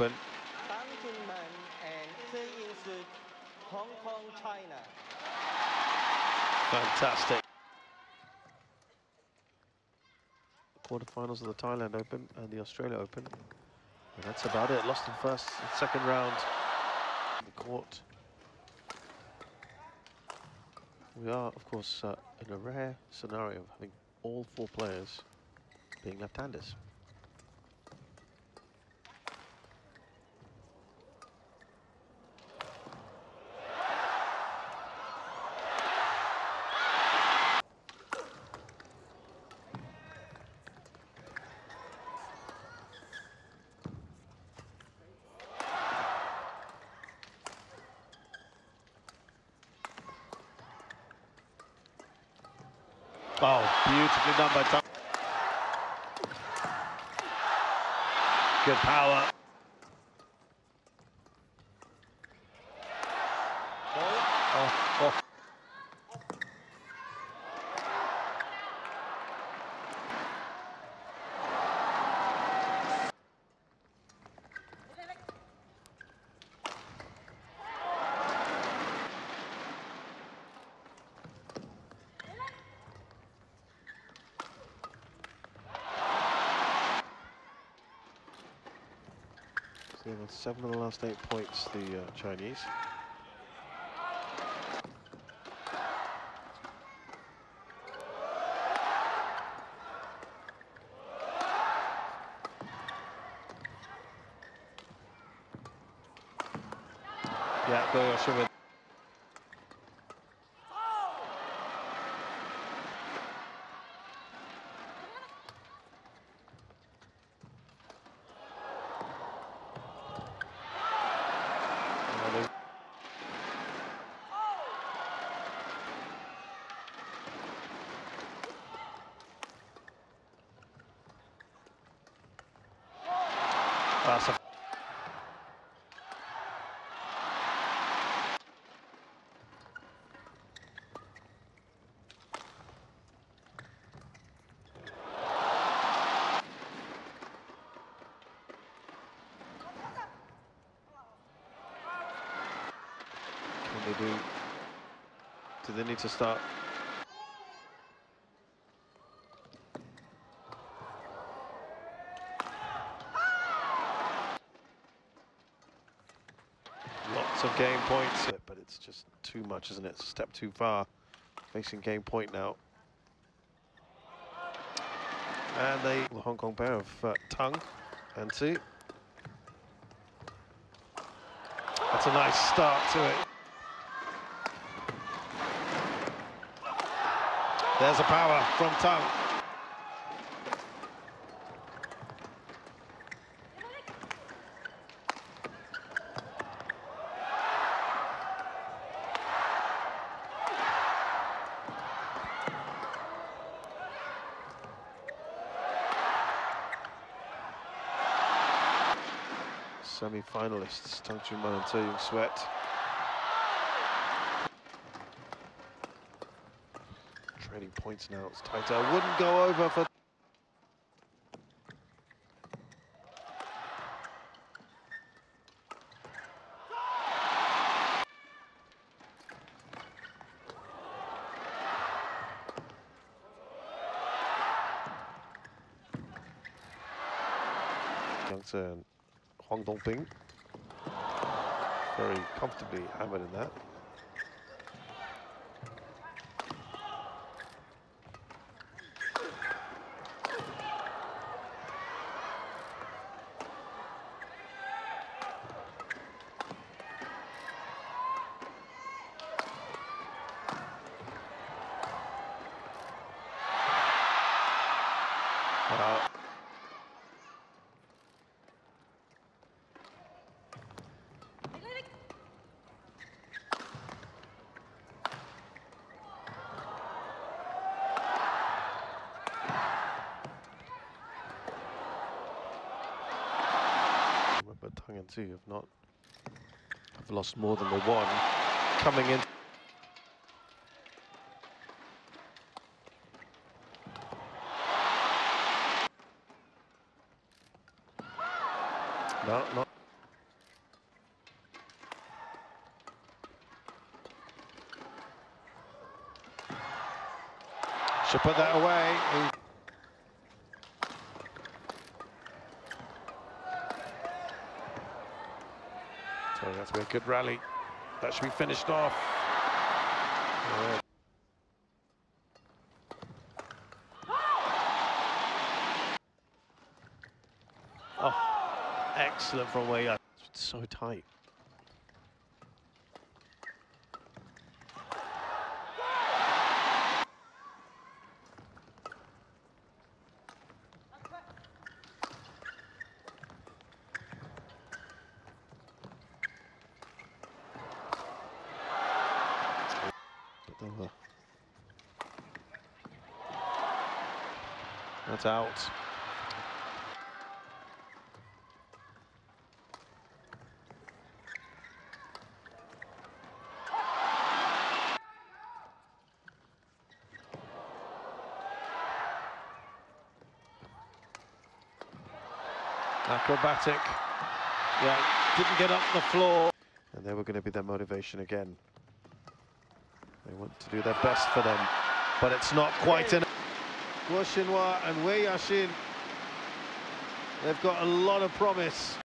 Open. Tang Junman and Tsai Ing-suk, Hong Kong, China. Fantastic. Quarterfinals of the Thailand Open and the Australia Open. And that's about it. Lost in first and second round. The court. We are, of course, in a rare scenario of having all 4 players being left-handers. Oh, beautifully done by Tang. Good power. Oh. So they've got 7 of the last 8 points, the Chinese. Yeah, Go Yosha with. Awesome. Can they do they need to start? Lots of game points, but it's just too much, isn't it? It's a step too far. Facing game point now. And the Hong Kong pair of Tang and Tsai. That's a nice start to it. There's a power from Tang. Semi-finalists, Tang Junman and Tsai Ing-suk. Trading points now, it's tighter. Wouldn't go over for... Yang and Huang Dongping very comfortably hammered in that. But Tang and Tsai have lost more than the one coming in. No, not. Should put that away. So that's been a good rally. That should be finished off. Yeah. Oh, excellent from Wei Yashin. It's so tight. That's out. Acrobatic. Yeah, didn't get up the floor. And they were going to be their motivation again. They want to do their best for them, but it's not quite enough. Guo Xinhua and Wei Yashin, they've got a lot of promise.